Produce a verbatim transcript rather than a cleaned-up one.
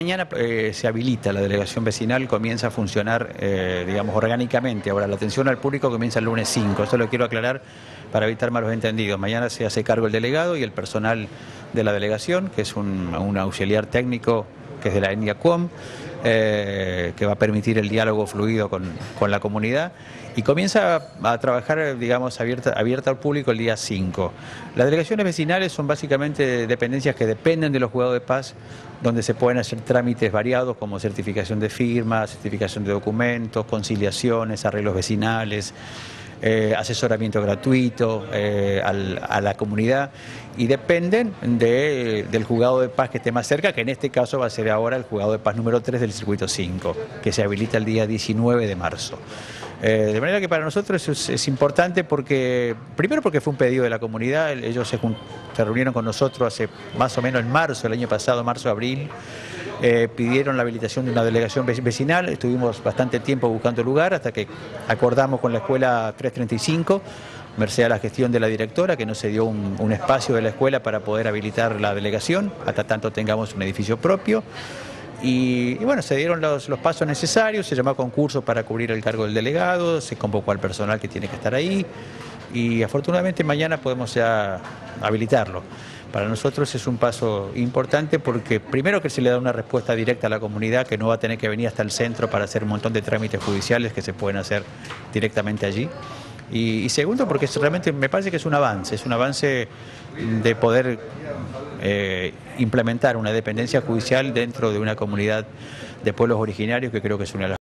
Mañana eh, se habilita la delegación vecinal, comienza a funcionar, eh, digamos, orgánicamente. Ahora, la atención al público comienza el lunes cinco, esto lo quiero aclarar para evitar malos entendidos. Mañana se hace cargo el delegado y el personal de la delegación, que es un, un auxiliar técnico que es de la ENIACOM, eh, que va a permitir el diálogo fluido con, con la comunidad, y comienza a, a trabajar, digamos, abierta, abierta al público el día cinco. Las delegaciones vecinales son básicamente dependencias que dependen de los juzgados de paz, donde se pueden hacer trámites variados como certificación de firmas, certificación de documentos, conciliaciones, arreglos vecinales, Eh, asesoramiento gratuito eh, al, a la comunidad, y dependen de, del juzgado de paz que esté más cerca, que en este caso va a ser ahora el juzgado de paz número tres del circuito cinco, que se habilita el día diecinueve de marzo. Eh, de manera que para nosotros es, es importante porque, primero porque fue un pedido de la comunidad, ellos se, se reunieron con nosotros hace más o menos en marzo, el año pasado, marzo-abril, eh, pidieron la habilitación de una delegación vecinal, estuvimos bastante tiempo buscando lugar hasta que acordamos con la escuela trescientos treinta y cinco, merced a la gestión de la directora, que nos cedió un, un espacio de la escuela para poder habilitar la delegación, hasta tanto tengamos un edificio propio. Y, y bueno, se dieron los, los pasos necesarios, se llamó a concurso para cubrir el cargo del delegado, se convocó al personal que tiene que estar ahí, y afortunadamente mañana podemos ya habilitarlo. Para nosotros es un paso importante porque primero que se le da una respuesta directa a la comunidad, que no va a tener que venir hasta el centro para hacer un montón de trámites judiciales que se pueden hacer directamente allí. Y, y segundo porque es, realmente me parece que es un avance, es un avance de poder eh, implementar una dependencia judicial dentro de una comunidad de pueblos originarios, que creo que es una de las